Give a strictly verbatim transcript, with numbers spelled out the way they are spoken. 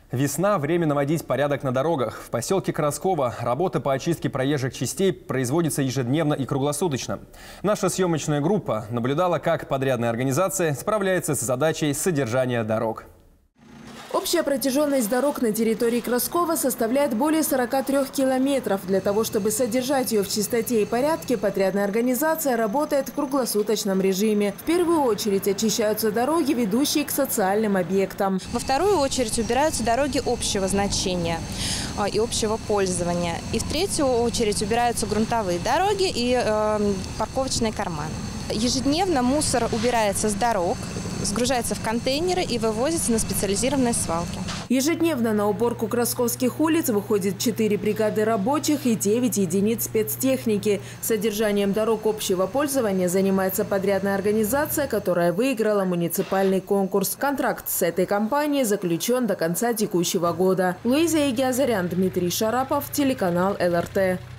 Весна – время наводить порядок на дорогах. В поселке Красково работа по очистке проезжих частей производится ежедневно и круглосуточно. Наша съемочная группа наблюдала, как подрядная организация справляется с задачей содержания дорог. Общая протяженность дорог на территории Красково составляет более сорока трёх километров. Для того, чтобы содержать ее в чистоте и порядке, подрядная организация работает в круглосуточном режиме. В первую очередь очищаются дороги, ведущие к социальным объектам. Во вторую очередь убираются дороги общего значения и общего пользования. И в третью очередь убираются грунтовые дороги и э, парковочные карманы. Ежедневно мусор убирается с дорог, сгружается в контейнеры и вывозится на специализированные свалки. Ежедневно на уборку красковских улиц выходит четыре бригады рабочих и девять единиц спецтехники. Содержанием дорог общего пользования занимается подрядная организация, которая выиграла муниципальный конкурс. Контракт с этой компанией заключен до конца текущего года. Луиза Егиазарян, Дмитрий Шарапов, телеканал эл эр тэ.